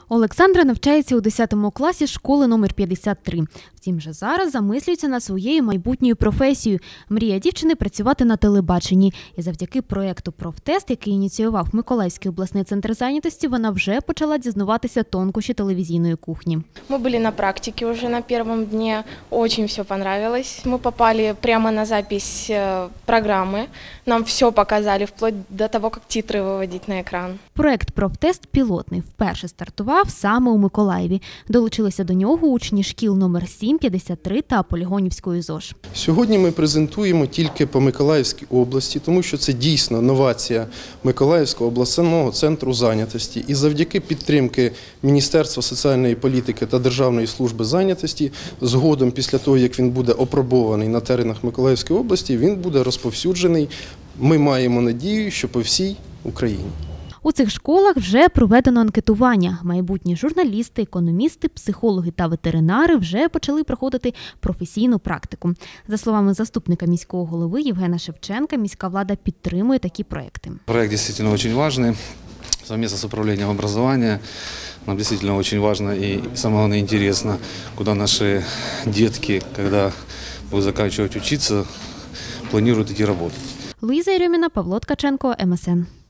Олександра навчається у 10 класі школи номер 53. Втім, вже зараз замислюється над своєю майбутньою професією. Мрія дівчини – працювати на телебаченні. І завдяки проєкту «Профтест», який ініціював Миколаївський обласний центр зайнятості, вона вже почала дізнаватися тонкощі телевізійної кухні. Ми були на практиці вже на першому дні, дуже все понравилось. Ми попали прямо на запись програми, нам все показали, вплоть до того, як титри виводити на екран. Проєкт «Профтест» пілотний, вперше стартував саме у Миколаєві. Долучилися до нього учні шкіл номер 7, 53 та Полігонівської ЗОЖ. Сьогодні ми презентуємо тільки по Миколаївській області, тому що це дійсно новація Миколаївського обласного центру зайнятості. І завдяки підтримки Міністерства соціальної політики та Державної служби зайнятості, згодом після того, як він буде опробований на теренах Миколаївської області, він буде розповсюджений, ми маємо надію, що по всій Україні. У цих школах вже проведено анкетування. Майбутні журналісти, економісти, психологи та ветеринари вже почали проходити професійну практику. За словами заступника міського голови Євгена Шевченка, міська влада підтримує такі проекти. Проект дійсно дуже важливий. Совместно с управлением образования нам действительно очень важно и самое главное интересно, куда наши детки, когда будут заканчивать учиться, планируют идти работать. Луїза Єрьоміна, Павло Ткаченко, МСН.